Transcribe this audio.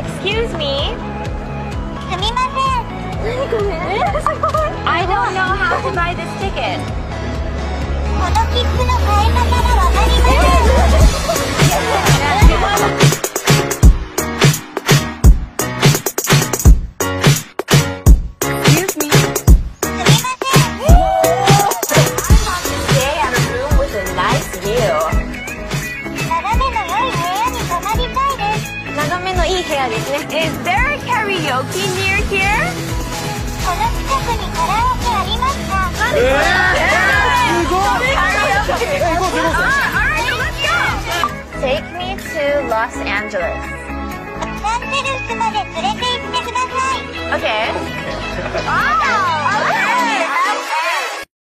Excuse me. すみません。 何これ？I don't know how to buy this ticket. この切符の買い方がわかりません。 Excuse me. すみません。 I want to stay at a room with a nice view. 眺めの良い部屋に泊まりたいです。 眺めのいい部屋ですね。Is there a karaoke near here? この近くにカラオケありますか？ すごい。Take me to Los Angeles. ロサンゼルスまで連れて行ってください。 Okay. Oh.